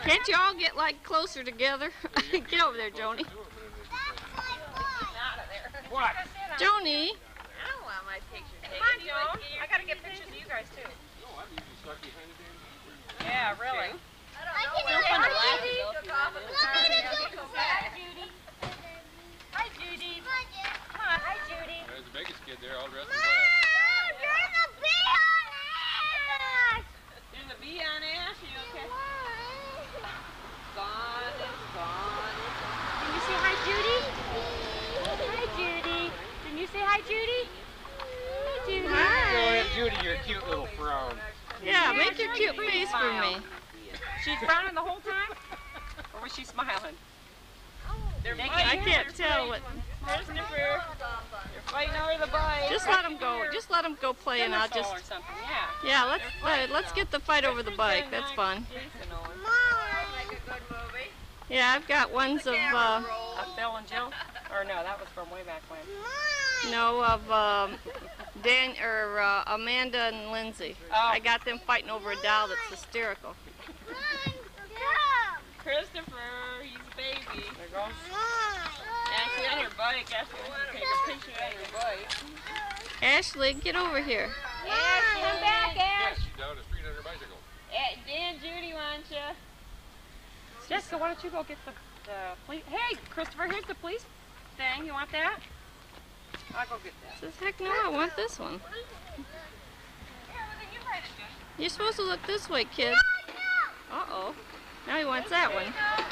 Can't you all get like closer together? Get over there, Joni. What? Joni. I don't want my picture taken. Come on, Joan. I gotta get pictures of you guys too. No, I'm usually stuck behind the damn. Yeah, really. Hi, Judy. Come on, hi, Judy. There's the biggest kid there, all dressed in Mom, black. there's a bee on Ash! There's a bee on Ash. You okay? Gone is gone. Can you say hi, Judy? Hi, Judy. Can you say hi, Judy? Hi, Judy. Go ahead, Judy, your cute little frown. Yeah, make your cute face for me. She's frowning the whole time? Or was she smiling? I can't tell what. Christopher, you're fighting over the bike. Just let them go. Just let them go play, and I'll just. Or something, yeah. Yeah, let's get the fight over the bike. That's fun. Yeah, I've got ones of Bill and Jill? Or no, that was from way back when. no of Amanda and Lindsay. Oh. I got them fighting over a doll that's hysterical. Christopher, he's a baby. There goes. Ashley on your bike. Ashley wants to take a picture on your bike. Ashley, get over here. Ash, come back, Ash. She's down the street on her bicycle. Dan, Judy wants you. Jessica, why don't you go get the police? Hey, Christopher, here's the police thing. You want that? I'll go get that. Says, heck no, I want this one. You're supposed to look this way, kid. Uh-oh. Now he wants that one.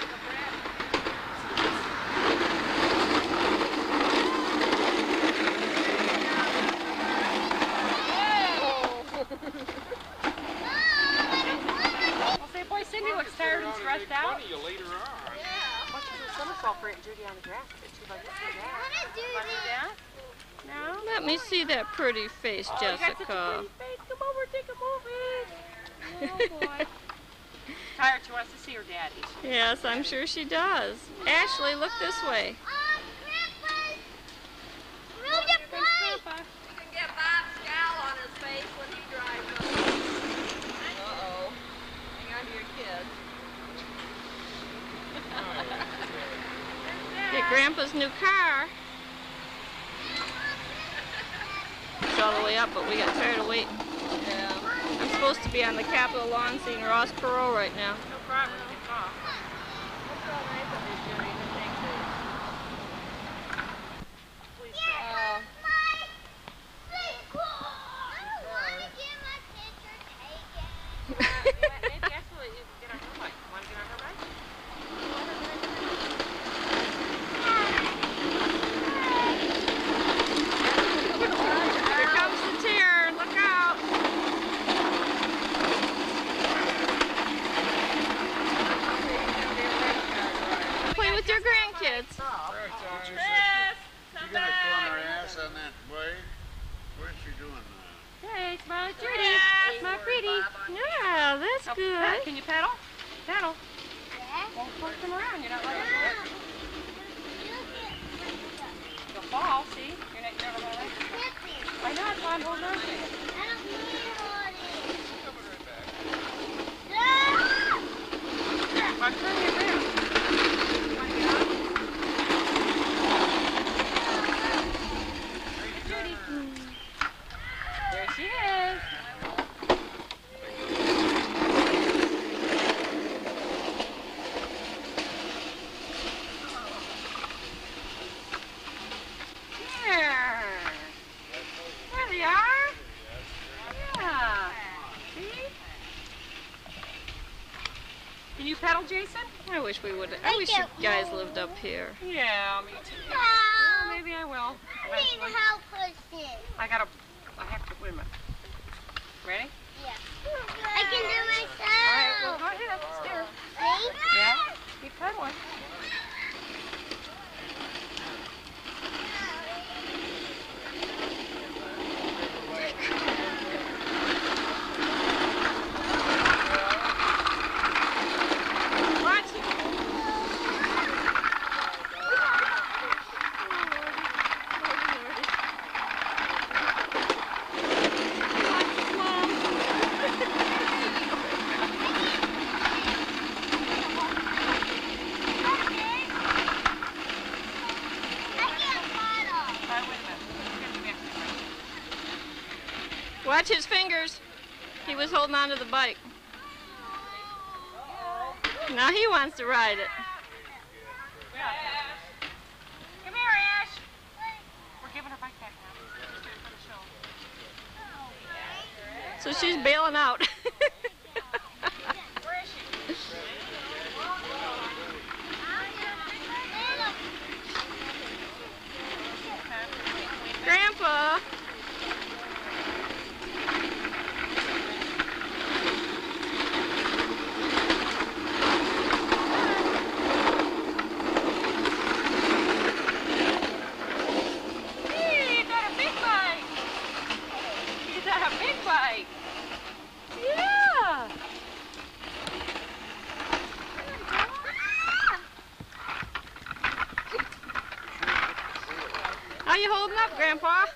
Well, say, boy, Cindy looks tired and stressed out. You later on. Why don't you do a somersault for Aunt Judy on the grass? She'd like to see that. Want to do that? No? Let me see that pretty face, Oh, you got such a Jessica. pretty face. Come over, take a movie. Oh, boy. Tired, she wants to see her daddy. Yes, I'm sure she does. Ashley, look this way. Move the bike! You can get Bob's scowl on his face when he drives up. Uh-oh. Hang on to your kids. Get Grandpa's new car. It's all the way up, but we got tired of waiting. Yeah. I'm supposed to be on the Capitol lawn seeing Ross Perot right now. No problem. It's off. What's so nice of you, Judy, to take these? Please stop. Maybe actually you can get on her bike. Want to get on her bike? Here comes the tear. Look out. Play with your grandkids. Chris, come You're gonna throw her ass on that bike? What's she doing now? Hey, smile at Judy. Smile pretty. Yeah, that's Oh, good. Can you pedal? Pedal. Don't push them around. You're not letting them go. You'll fall, see? You're never going to let it. I know, that's why I'm holding on to you. I'm turning you around. You want to get on? Judy. There she is. There they are. Yeah. See? Can you pedal, Jason? I wish we would. I wish you guys lived up here. Yeah, me too. Well, maybe I will. Need Eventually. help pushing. I have to, wait a minute. Ready? Yeah. I can do myself. All right, well, go ahead. Steer. See? Yeah? Keep pedaling. Watch his fingers. He was holding on to the bike. Now he wants to ride it. Come here, Ash. We're giving her bike back now. So she's bailing out. Where is she? Grandpa. Yeah. How you holding up, Grandpa?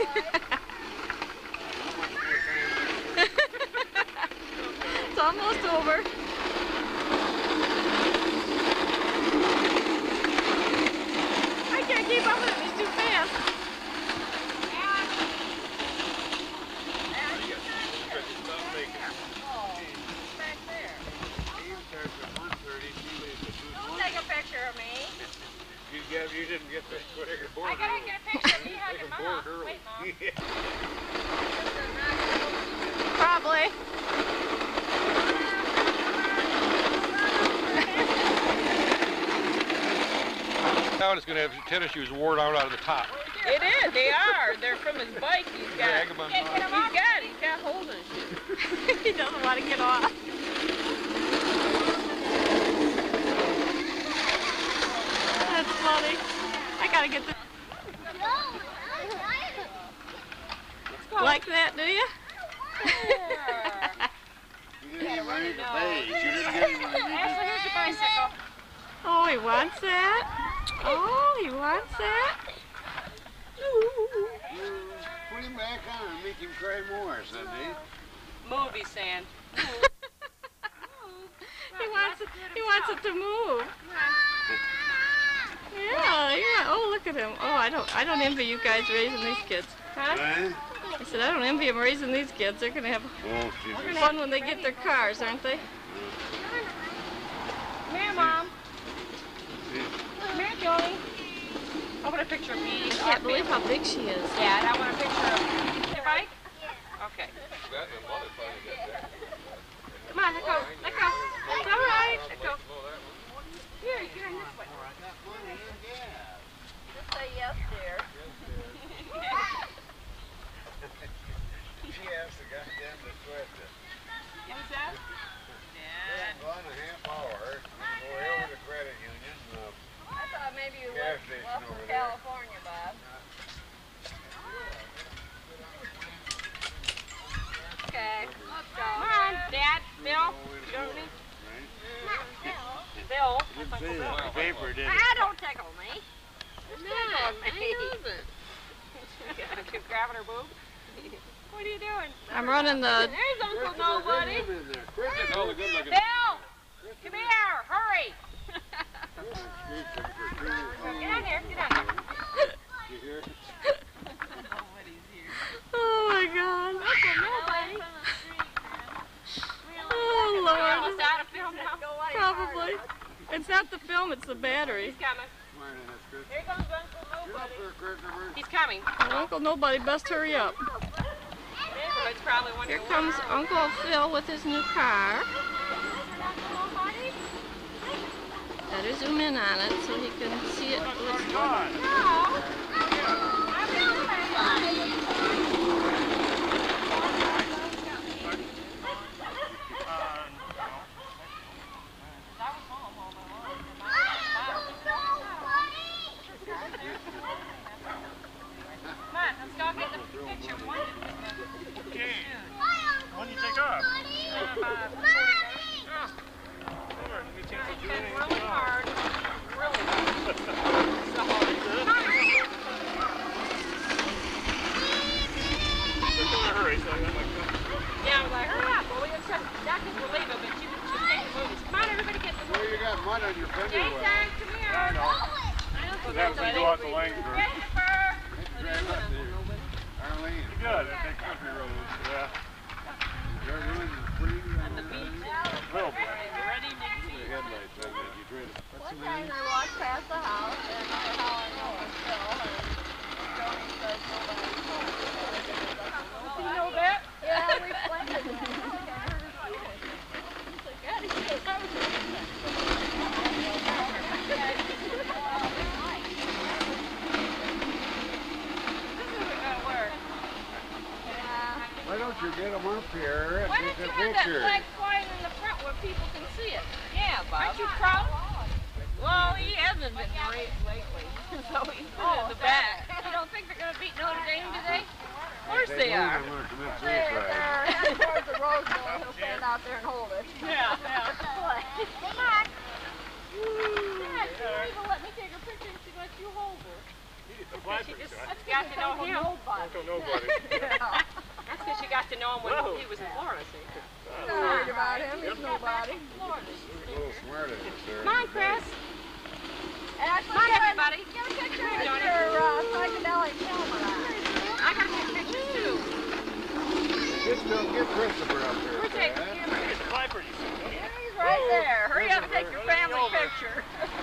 It's almost over. I can't keep up with him. He's too fast. You didn't get the board. I gotta get a picture of me hugging Mom. Wait, Mom. Probably. Now it's going to have tennis shoes worn out of the top. It is. They are. They're from his bike. He's got. He's got holding shoes. He doesn't want to get off. That's funny. I gotta get this. Like that, do you? You didn't even need the base. You didn't get him when he needed. Ashley, here's your bicycle. Oh, he wants that? Oh, he wants that? Put him back on and make him cry more, Cindy. Movie sand. He wants it to move. Yeah, yeah. Oh, look at him. Oh, I don't envy you guys raising these kids. Huh? Right? I said I don't envy them raising these kids. They're gonna have fun when they get their cars, aren't they? Come here, Mom. Come here, Joni. I want a picture of me. I can't believe how big she is. Dad, I want a picture of your bike. Okay. Come on, let go. Let go. It's all right. Let go. Here, you're in this way. Just say yes, dear. She has to goddamn to sweat this. What's that? I'm gone a half hour. Go over to credit union. I thought maybe you Gas lived station well over from there. California, Bob. Okay, let's go. Come on, Dad, Bill, Joni. Bill. Didn't say that in the paper, did it? Ah, don't tickle me. Just tickle me. You're grabbing her boob. What are you doing? I'm running the. There's Uncle Nobody. All the good looking. Bill! Come here! Hurry! Get on here, get on here. You hear? Oh my God. Oh Lord. Almost out of film now. Probably. It's not the film, it's the battery. He's coming. Here comes Uncle Nobody. He's coming. Uncle Nobody, best hurry up. It's probably one Here of comes Uncle Phil with his new car. Better zoom in on it so he can see it. When do you take off? Really hard. Really hard. Yeah, I was like, hurry up. Well, we accept doctors will leave it, but she's taking movies. Come on, everybody get the Well, movie. you got mud on your fender well. Jason, come here. I know. That was go out the lane. Christopher. Drive up there. Arlene. Good. They take country roads. don't you get them up here and Why take don't a you have that picture? flag flying in the front where people can see it? Yeah, Bob. Aren't you proud? Well, he hasn't been great lately, so he's been in the back. You don't think they're going to beat Notre Dame today? Of course they are. I'm going to commit suicide. Head towards the rose bowl. He'll stand out there and hold it. Yeah, yeah. Come on. Yeah, she won't even let me take her picture and she lets you hold her. Apply for She just it. got to know him. Don't tell nobody. That's because she got to know him when he was in Florida, see? Not worried about him. He's nobody. You're a little smart at it, sir. Come on, Chris. Come on, everybody. Get a picture of your psychedelic camera. I got to take pictures, too. Just don't get Christopher up there. We'll take the Fred. camera. apply for you. He's right there. Hurry up and take your family picture.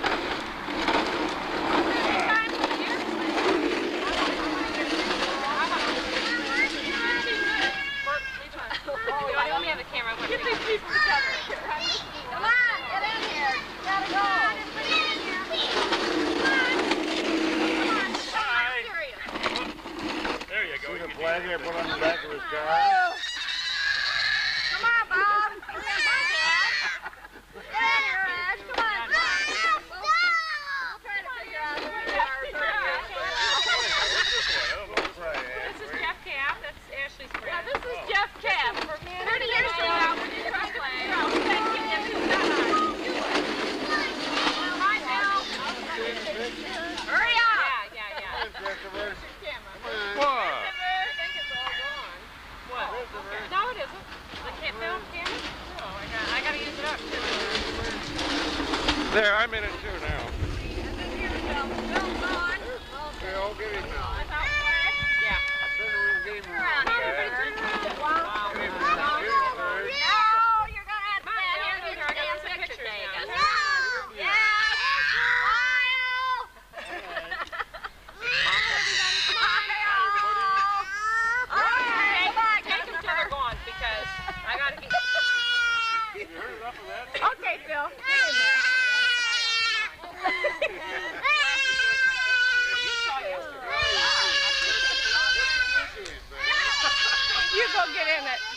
You only have a camera. Get these people together. Come on, get in here. Gotta go. Hi. There you go. See the flag I put on the back of his car? Come on, Bob. Get in here, Ash. Come on. I'm trying to figure out who we are. This is Jeff Cap. That's Ashley's friend. Yeah, this is Jeff Cap. 30 years from now, we're going to try playing. Hurry up! Yeah. Christopher. What? I think it's all gone. What? No, it isn't. The film camera? No, I got to use it up, too. There, I'm in it too now. Phil, get him now. Yeah. Turn around, get him around. Come on, everybody, turn around. Wow. Get him around. Get him around. No, you're going to have to stand here. I got some pictures now. Okay, Phil. Get in there. You go get in it.